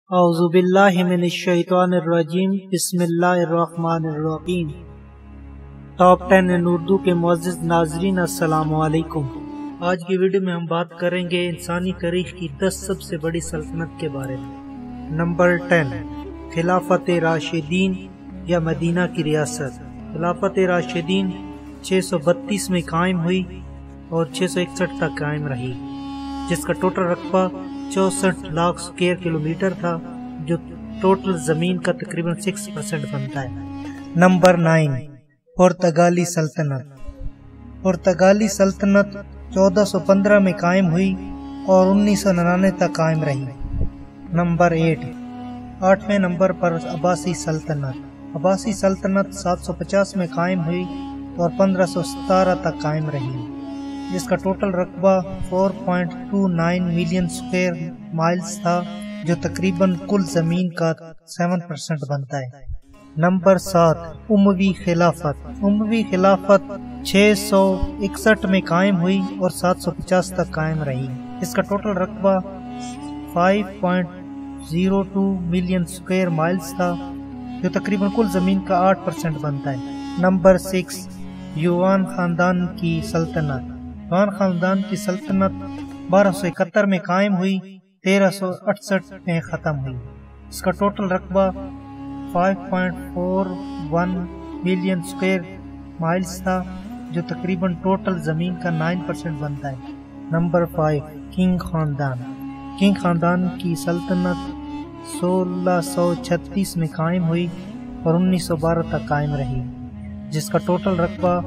اعوذ باللہ من الشیطان الرجیم بسم اللہ الرحمن الرحیم۔ ٹاپ 10 ان اردو کے معزز ناظرین السلام علیکم۔ آج کی ویڈیو میں ہم بات کریں گے انسانی تاریخ کی 10 سب سے بڑی سلطنت کے بارے میں۔ نمبر 10، خلافت راشدین یا مدینہ کی ریاست۔ خلافت راشدین 632 میں قائم ہوئی اور 661 تک قائم رہی، جس کا ٹوٹل رقبہ 64 لاکھ اسکوائر کلومیٹر تھا، جو ٹوٹل زمین کا تقریباً 6% بنتا ہے۔ نمبر 9، پرتگالی سلطنت۔ پرتگالی سلطنت 1415 میں قائم ہوئی اور 1999 تک قائم رہی۔ نمبر 8، 8ویں نمبر پر عباسی سلطنت۔ عباسی سلطنت 750 میں قائم ہوئی اور 1517 تک قائم رہی، جس کا ٹوٹل رقبہ 4.29 ملین اسکوائر مائلز تھا، جو تقریباً کل زمین کا 7% بنتا ہے۔ نمبر 7، اموی خلافت۔ اموی خلافت 661 میں قائم ہوئی اور 750 تک قائم رہی، اس کا ٹوٹل رقبہ 5.02 ملین اسکوائر مائلز تھا، جو تقریباً کل زمین کا 8% بنتا ہے۔ نمبر 6، یوان خاندان کی سلطنت۔ یوان خاندان کی سلطنت 1271 میں قائم ہوئی، 1368 میں ختم ہوئی، اس کا ٹوٹل رقبہ 5.41 ملین اسکوائر مائلز تھا، جو تقریباً ٹوٹل زمین کا 9% بنتا ہے۔ نمبر 5، کنگ خاندان۔ کنگ خاندان کی سلطنت 1636 میں قائم ہوئی اور 1912 تک قائم رہی، جس کا ٹوٹل رقبہ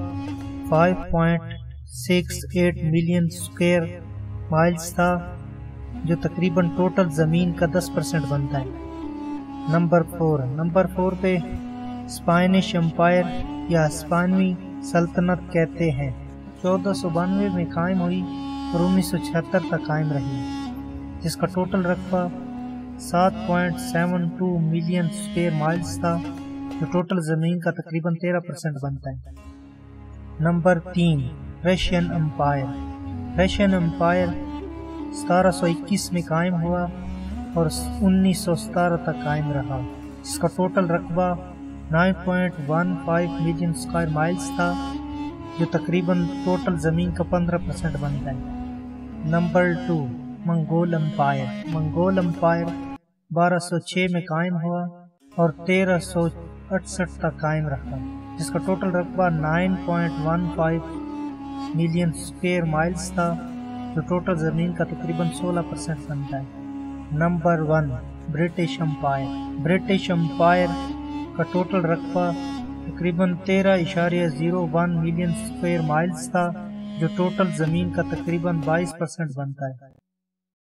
5.68 ملین اسکوائر مائلز تھا، جو تقریباً ٹوٹل زمین کا 10% بنتا ہے۔ نمبر 4 پہ اسپینش امپائر یا ہسپانوی سلطنت کہتے ہیں، 1492 میں قائم ہوئی اور 1976 تک قائم رہی، جس کا ٹوٹل رقبہ 7.72 ملین اسکوائر مائلز تھا، جو ٹوٹل زمین کا تقریباً 13% بنتا ہے۔ Number 3، Russian empire. Russian empire 1721 میں قائم ہوا اور 1917 تک قائم رہا، جس کا ٹوٹل رقبہ 9.15 ملین اسکوائر مائلز تھا، جو تقریباً ٹوٹل زمین کا 15% بنتا ہے۔ Number 2، Mongol empire. Mongol empire 1206 میں قائم ہوا اور 1368 تک قائم رہا، جس کا ٹوٹل رقبہ 9.15 ملین اسکوائر مائلز تھا، جو ٹوٹل زمین کا تقریباً 16% بنتا ہے۔ Number 1، British empire. British empire کا ٹوٹل رقبہ تقریباً 13.01 ملین اسکوائر مائلز تھا، جو ٹوٹل زمین کا تقریباً 22% بنتا ہے۔